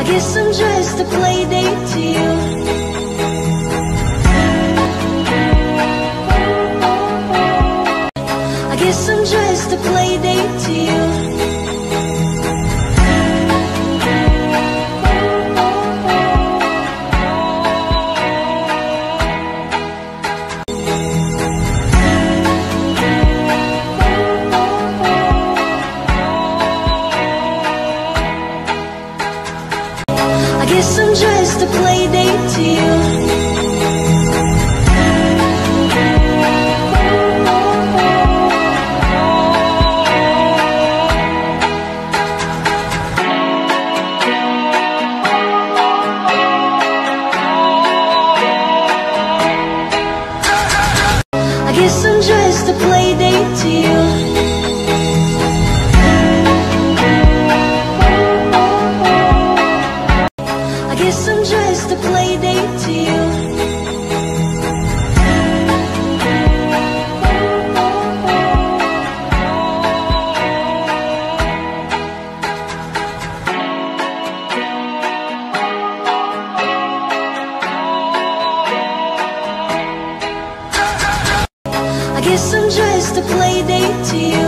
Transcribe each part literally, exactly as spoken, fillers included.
guess I'm just a play date to you. I guess I'm just a play date to you. I guess I'm just a play date to you. I guess I'm just a play date to you. I guess I'm just a play date to you. I guess I'm just a play date to you.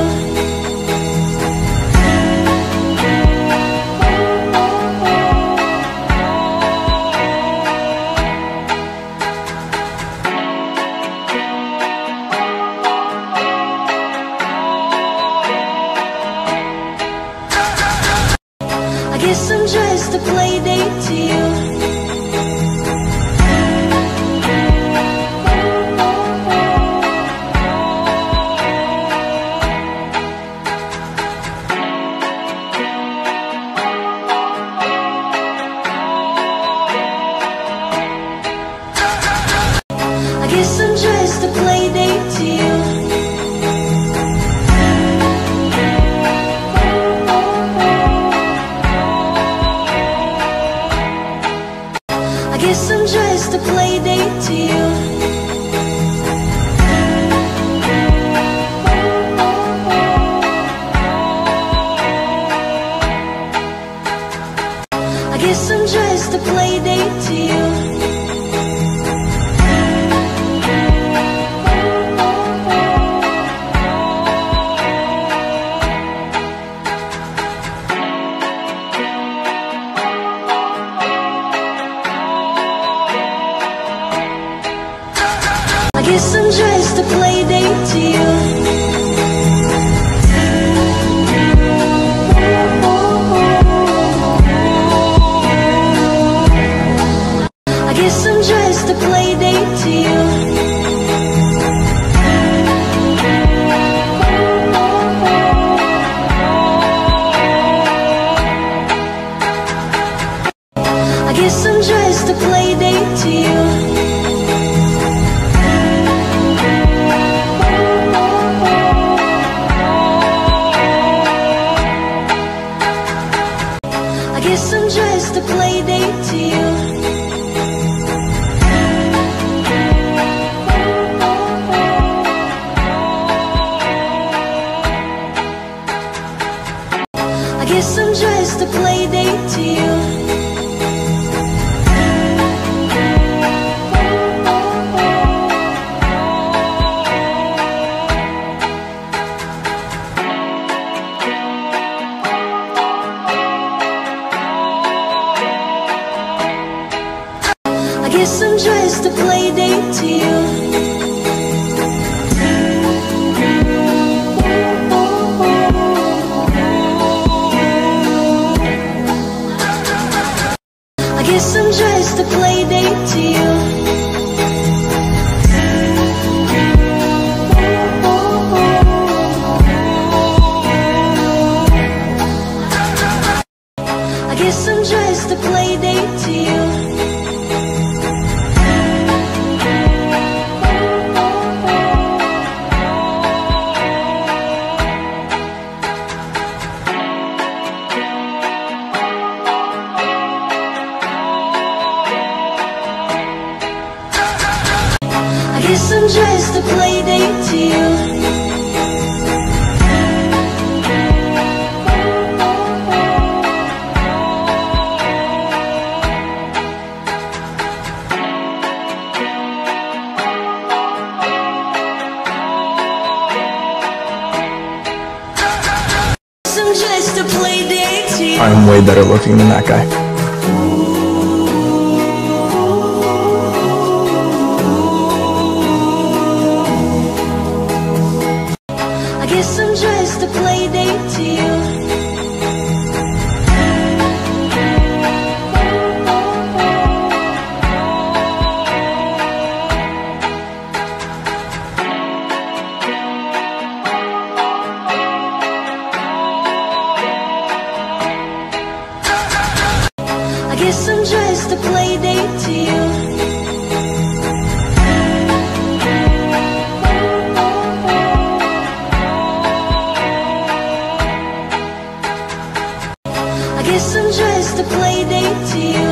I guess I'm just a play date to you. I guess I'm just a play date to you. I guess I'm just a play date to you. I guess I'm just a play date to you. I guess I'm just a play date to you. I guess I'm just a play date to you. I guess I'm just a play date to you. I guess I'm just a play date to you. I guess I'm just a play date to you. I guess I'm just a play date to you. I guess I'm just a play date to you. I guess I'm just a play date to you. I guess I'm just a play date to you. looking than that guy. I guess I'm just a play date to you. I guess I'm just a play date to you. I guess I'm just a play date to you.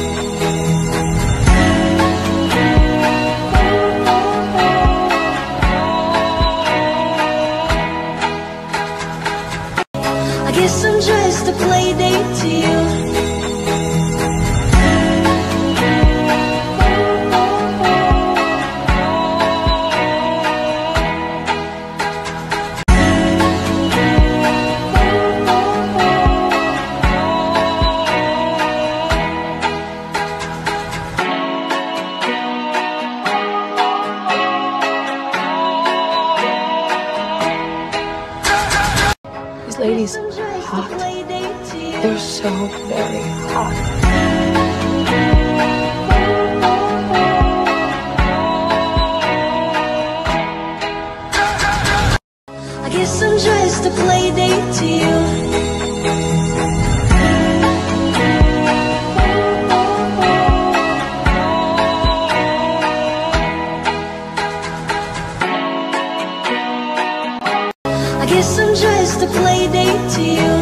I guess I'm just a play date to you. These ladies are hot. They're so very hot. I guess I'm just a play date to you. I guess I'm just a play date to you.